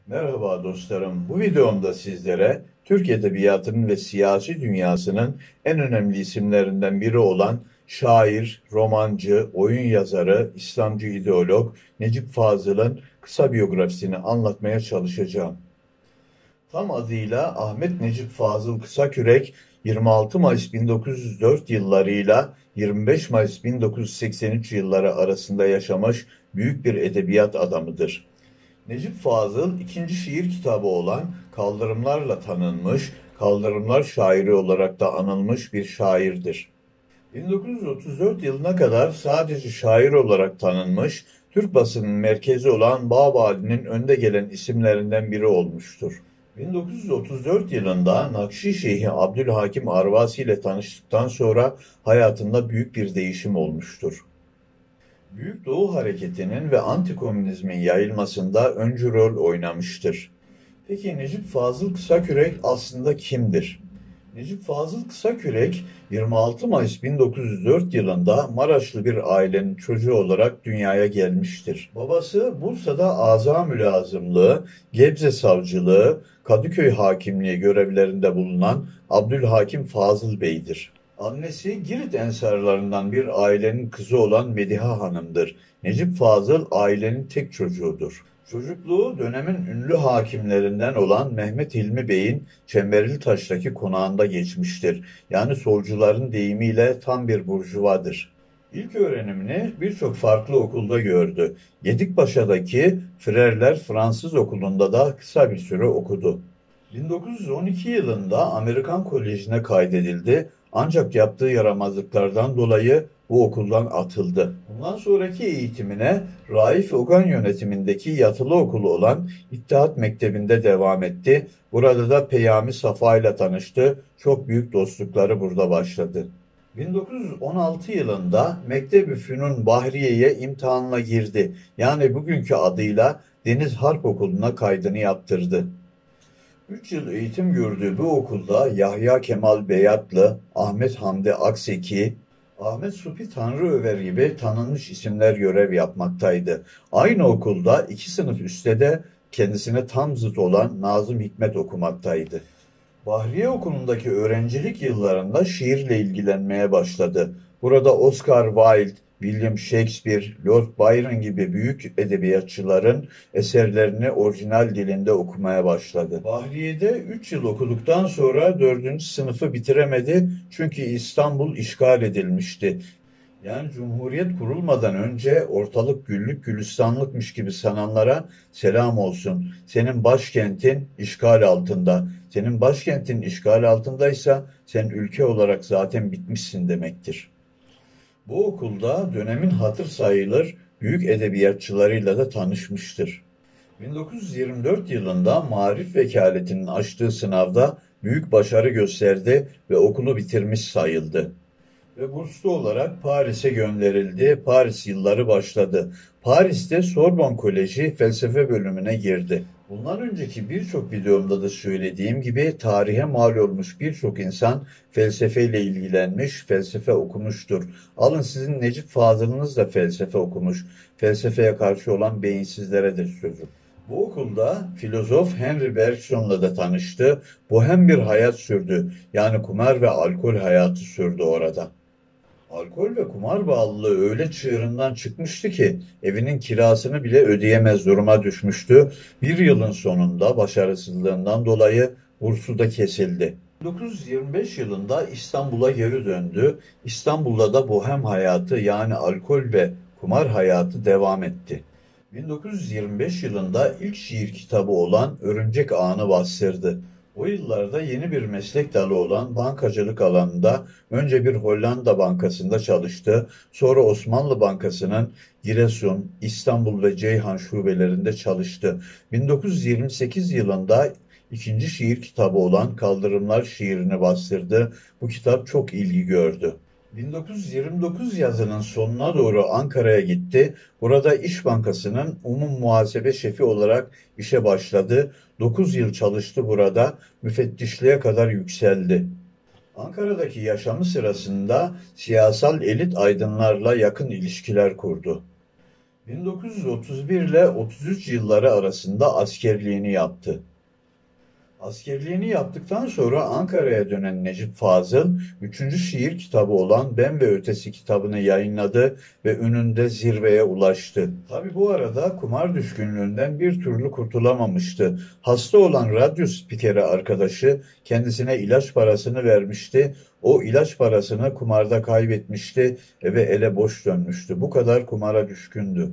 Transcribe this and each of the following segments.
Merhaba dostlarım. Bu videomda sizlere Türk Edebiyatı'nın ve siyasi dünyasının en önemli isimlerinden biri olan şair, romancı, oyun yazarı, İslamcı ideolog Necip Fazıl'ın kısa biyografisini anlatmaya çalışacağım. Tam adıyla Ahmet Necip Fazıl Kısakürek, 26 Mayıs 1904 yıllarıyla 25 Mayıs 1983 yılları arasında yaşamış büyük bir edebiyat adamıdır. Necip Fazıl, ikinci şiir kitabı olan Kaldırımlar'la tanınmış, Kaldırımlar şairi olarak da anılmış bir şairdir. 1934 yılına kadar sadece şair olarak tanınmış, Türk basının merkezi olan Babali'nin önde gelen isimlerinden biri olmuştur. 1934 yılında Nakşi Şeyhi Abdülhakim Arvasi ile tanıştıktan sonra hayatında büyük bir değişim olmuştur. Büyük Doğu Hareketi'nin ve antikomünizmin yayılmasında öncü rol oynamıştır. Peki Necip Fazıl Kısakürek aslında kimdir? Necip Fazıl Kısakürek, 26 Mayıs 1904 yılında Maraşlı bir ailenin çocuğu olarak dünyaya gelmiştir. Babası Bursa'da Azamülazımlığı, Gebze Savcılığı, Kadıköy Hakimliği görevlerinde bulunan Abdülhakim Fazıl Bey'dir. Annesi Girit ensarlarından bir ailenin kızı olan Mediha Hanım'dır. Necip Fazıl ailenin tek çocuğudur. Çocukluğu dönemin ünlü hakimlerinden olan Mehmet Hilmi Bey'in Çemberlitaş'taki konağında geçmiştir. Yani solcuların deyimiyle tam bir burjuvadır. İlk öğrenimini birçok farklı okulda gördü. Gedikpaşa'daki Frerler Fransız Okulu'nda da kısa bir süre okudu. 1912 yılında Amerikan Koleji'ne kaydedildi, ancak yaptığı yaramazlıklardan dolayı bu okuldan atıldı. Bundan sonraki eğitimine Raif Ogan yönetimindeki yatılı okulu olan İttihat Mektebi'nde devam etti. Burada da Peyami Safa ile tanıştı. Çok büyük dostlukları burada başladı. 1916 yılında Mektebi Fünun Bahriye'ye imtihanla girdi. Yani bugünkü adıyla Deniz Harp Okulu'na kaydını yaptırdı. 3 yıl eğitim gördüğü bu okulda Yahya Kemal Beyatlı, Ahmet Hamdi Akseki, Ahmet Supi Tanrıöver gibi tanınmış isimler görev yapmaktaydı. Aynı okulda 2 sınıf üstte de kendisine tam zıt olan Nazım Hikmet okumaktaydı. Bahriye Okulu'ndaki öğrencilik yıllarında şiirle ilgilenmeye başladı. Burada Oscar Wilde, William Shakespeare, Lord Byron gibi büyük edebiyatçıların eserlerini orijinal dilinde okumaya başladı. Bahriye'de 3 yıl okuduktan sonra 4. sınıfı bitiremedi çünkü İstanbul işgal edilmişti. Yani Cumhuriyet kurulmadan önce ortalık güllük gülistanlıkmış gibi sananlara selam olsun. Senin başkentin işgal altında. Senin başkentin işgal altındaysa sen ülke olarak zaten bitmişsin demektir. Bu okulda dönemin hatır sayılır büyük edebiyatçılarıyla da tanışmıştır. 1924 yılında Maarif Vekaleti'nin açtığı sınavda büyük başarı gösterdi ve okulu bitirmiş sayıldı. Ve burslu olarak Paris'e gönderildi. Paris yılları başladı. Paris'te Sorbonne Koleji felsefe bölümüne girdi. Bundan önceki birçok videomda da söylediğim gibi tarihe mal olmuş birçok insan felsefeyle ilgilenmiş, felsefe okumuştur. Alın sizin Necip Fazıl'ınız da felsefe okumuş. Felsefeye karşı olan beyinsizlere de sözüm. Bu okulda filozof Henry Bergson'la da tanıştı. Bohem bir hayat sürdü. Yani kumar ve alkol hayatı sürdü orada. Alkol ve kumar bağlılığı öyle çığırından çıkmıştı ki evinin kirasını bile ödeyemez duruma düşmüştü. Bir yılın sonunda başarısızlığından dolayı bursu da kesildi. 1925 yılında İstanbul'a geri döndü. İstanbul'da da bohem hayatı yani alkol ve kumar hayatı devam etti. 1925 yılında ilk şiir kitabı olan Örümcek Ağını bastırdı. O yıllarda yeni bir meslek dalı olan bankacılık alanında önce bir Hollanda bankasında çalıştı, sonra Osmanlı Bankası'nın Giresun, İstanbul ve Ceyhan şubelerinde çalıştı. 1928 yılında ikinci şiir kitabı olan Kaldırımlar şiirini bastırdı. Bu kitap çok ilgi gördü. 1929 yazının sonuna doğru Ankara'ya gitti. Burada İş Bankası'nın umum muhasebe şefi olarak işe başladı. 9 yıl çalıştı burada, müfettişliğe kadar yükseldi. Ankara'daki yaşamı sırasında siyasal elit aydınlarla yakın ilişkiler kurdu. 1931 ile 33 yılları arasında askerliğini yaptı. Askerliğini yaptıktan sonra Ankara'ya dönen Necip Fazıl, üçüncü şiir kitabı olan Ben ve Ötesi kitabını yayınladı ve önünde zirveye ulaştı. Tabi bu arada kumar düşkünlüğünden bir türlü kurtulamamıştı. Hasta olan radyo spikeri arkadaşı kendisine ilaç parasını vermişti. O ilaç parasını kumarda kaybetmişti ve ele boş dönmüştü. Bu kadar kumara düşkündü.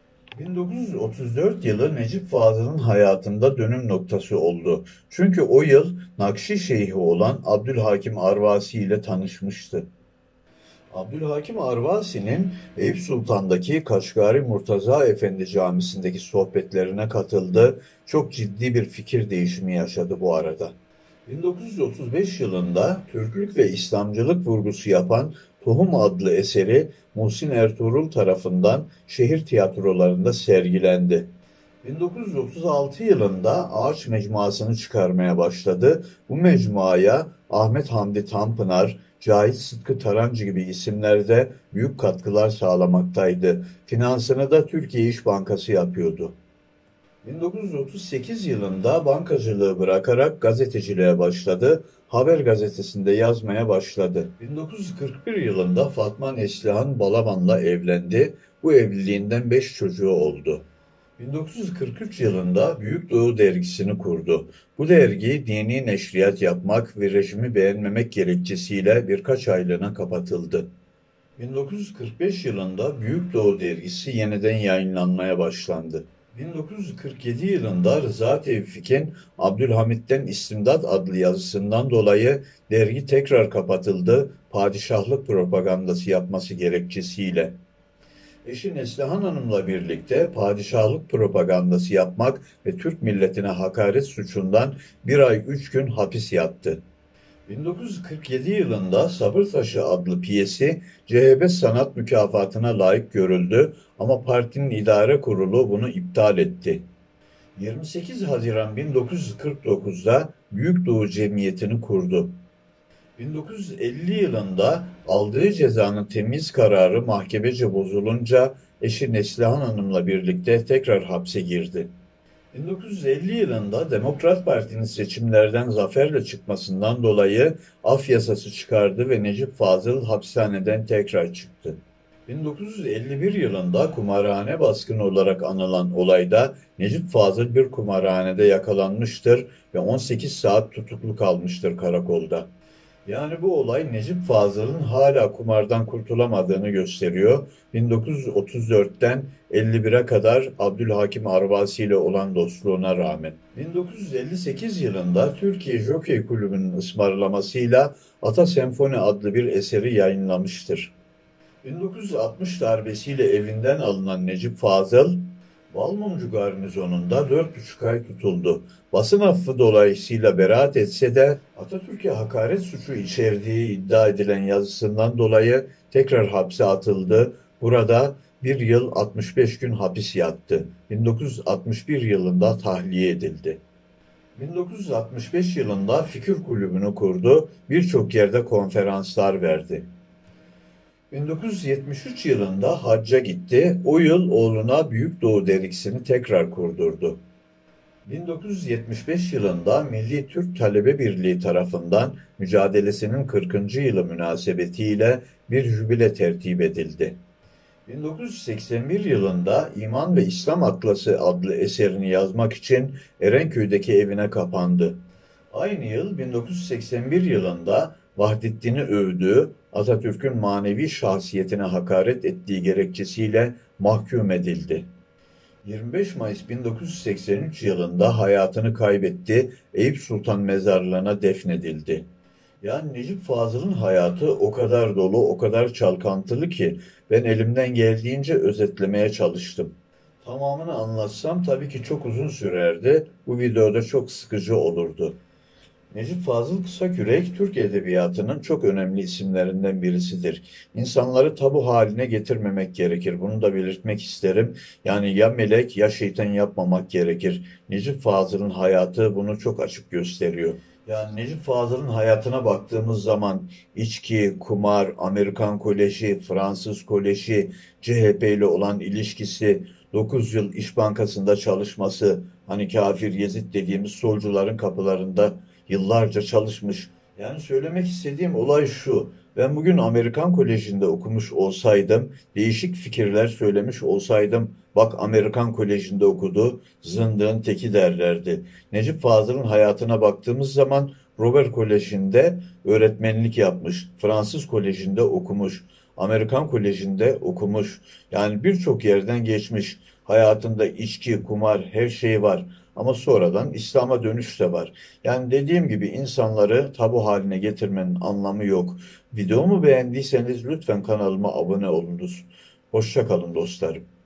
1934 yılı Necip Fazıl'ın hayatında dönüm noktası oldu. Çünkü o yıl Nakşi Şeyhi olan Abdülhakim Arvasi ile tanışmıştı. Abdülhakim Arvasi'nin Eyüp Sultan'daki Kaşgari Murtaza Efendi Camisi'ndeki sohbetlerine katıldı. Çok ciddi bir fikir değişimi yaşadı bu arada. 1935 yılında Türklük ve İslamcılık vurgusu yapan Tohum adlı eseri Muhsin Ertuğrul tarafından şehir tiyatrolarında sergilendi. 1936 yılında Ağaç Mecmuası'nı çıkarmaya başladı. Bu mecmuaya Ahmet Hamdi Tanpınar, Cahit Sıtkı Tarancı gibi isimler de büyük katkılar sağlamaktaydı. Finansını da Türkiye İş Bankası yapıyordu. 1938 yılında bankacılığı bırakarak gazeteciliğe başladı. Haber gazetesinde yazmaya başladı. 1941 yılında Fatma Neslihan Balaban'la evlendi. Bu evliliğinden 5 çocuğu oldu. 1943 yılında Büyük Doğu dergisini kurdu. Bu dergi dini neşriyat yapmak ve rejimi beğenmemek gerekçesiyle birkaç aylığına kapatıldı. 1945 yılında Büyük Doğu dergisi yeniden yayınlanmaya başlandı. 1947 yılında Rıza Tevfik'in Abdülhamit'ten İstimdat adlı yazısından dolayı dergi tekrar kapatıldı, padişahlık propagandası yapması gerekçesiyle. Eşi Neslihan Hanım'la birlikte padişahlık propagandası yapmak ve Türk milletine hakaret suçundan 1 ay 3 gün hapis yattı. 1947 yılında Sabır Taşı adlı piyesi CHP Sanat Mükafatı'na layık görüldü ama partinin idare kurulu bunu iptal etti. 28 Haziran 1949'da Büyük Doğu Cemiyeti'ni kurdu. 1950 yılında aldığı cezanın temiz kararı mahkemece bozulunca eşi Neslihan Hanım'la birlikte tekrar hapse girdi. 1950 yılında Demokrat Parti'nin seçimlerden zaferle çıkmasından dolayı af yasası çıkardı ve Necip Fazıl hapishaneden tekrar çıktı. 1951 yılında kumarhane baskını olarak anılan olayda Necip Fazıl bir kumarhanede yakalanmıştır ve 18 saat tutuklu kalmıştır karakolda. Yani bu olay Necip Fazıl'ın hala kumardan kurtulamadığını gösteriyor. 1934'ten 51'e kadar Abdülhakim Arvasi ile olan dostluğuna rağmen. 1958 yılında Türkiye Jokey Kulübü'nün ısmarlamasıyla Ata Senfoni adlı bir eseri yayınlamıştır. 1960 darbesiyle evinden alınan Necip Fazıl, Balmumcu garnizonunda 4,5 ay tutuldu. Basın affı dolayısıyla beraat etse de Atatürk'e hakaret suçu içerdiği iddia edilen yazısından dolayı tekrar hapse atıldı. Burada 1 yıl 65 gün hapis yattı. 1961 yılında tahliye edildi. 1965 yılında Fikir Kulübü'nü kurdu. Birçok yerde konferanslar verdi. 1973 yılında hacca gitti. O yıl oğluna Büyük Doğu dergisini tekrar kurdurdu. 1975 yılında Milli Türk Talebe Birliği tarafından mücadelesinin 40. yılı münasebetiyle bir jübile tertip edildi. 1981 yılında İman ve İslam Atlası adlı eserini yazmak için Erenköy'deki evine kapandı. Aynı yıl 1981 yılında Vahdettin'i övdüğü, Atatürk'ün manevi şahsiyetine hakaret ettiği gerekçesiyle mahkum edildi. 25 Mayıs 1983 yılında hayatını kaybetti, Eyüp Sultan Mezarlığı'na defnedildi. Yani Necip Fazıl'ın hayatı o kadar dolu, o kadar çalkantılı ki ben elimden geldiğince özetlemeye çalıştım. Tamamını anlatsam tabii ki çok uzun sürerdi, bu videoda çok sıkıcı olurdu. Necip Fazıl Kısakürek, Türk Edebiyatı'nın çok önemli isimlerinden birisidir. İnsanları tabu haline getirmemek gerekir. Bunu da belirtmek isterim. Yani ya melek ya şeytan yapmamak gerekir. Necip Fazıl'ın hayatı bunu çok açık gösteriyor. Yani Necip Fazıl'ın hayatına baktığımız zaman içki, kumar, Amerikan koleji, Fransız koleji, CHP ile olan ilişkisi, 9 yıl İş Bankası'nda çalışması, hani kafir Yezid dediğimiz solcuların kapılarında yıllarca çalışmış. Yani söylemek istediğim olay şu: ben bugün Amerikan Koleji'nde okumuş olsaydım, değişik fikirler söylemiş olsaydım, bak Amerikan Koleji'nde okudu, zındığın teki derlerdi. Necip Fazıl'ın hayatına baktığımız zaman Robert Koleji'nde öğretmenlik yapmış, Fransız Koleji'nde okumuş, Amerikan Koleji'nde okumuş. Yani birçok yerden geçmiş. Hayatında içki, kumar, her şey var. Ama sonradan İslam'a dönüş de var. Yani dediğim gibi insanları tabu haline getirmenin anlamı yok. Videomu beğendiyseniz lütfen kanalıma abone olunuz. Hoşça kalın dostlarım.